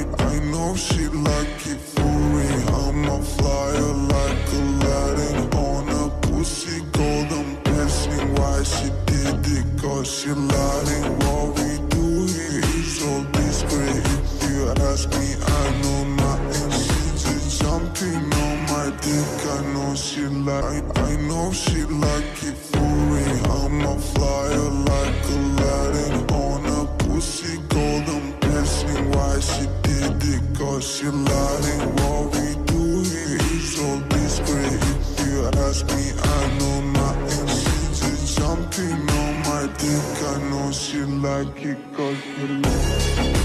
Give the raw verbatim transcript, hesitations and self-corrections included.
I know she like it for me. I'm a flyer like Aladdin on a pussy golden blessing. Why she did it? Cause she lying. What we do here is all discreet. If you ask me, I know nothing. She just jumping on my dick. I know she like, I know she like it for me. I'm a flyer like Aladdin on a pussy golden blessing. Why she did it? Cause she lying. What we do here is all discreet. If you ask me, I know nothing. She just jumping on my dick. I know she like it cause she like it.